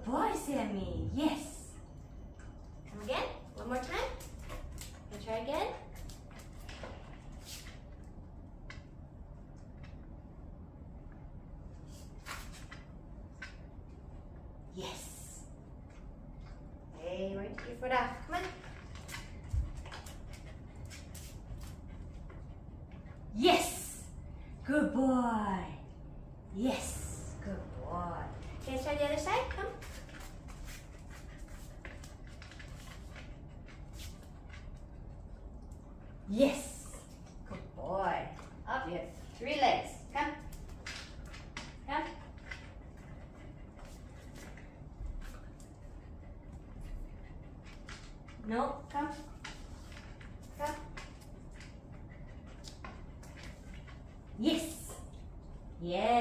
boy, Sammy. Yes. Come again. One more time. Let's try again. Yes. Hey, where did your foot off? Come on. Yes. Good boy. Yes. Good boy. Okay, let's try the other side. Come. Yes. Good boy. Up, you have 3 legs. Come. Come. No, come. Come. Yes. Yes.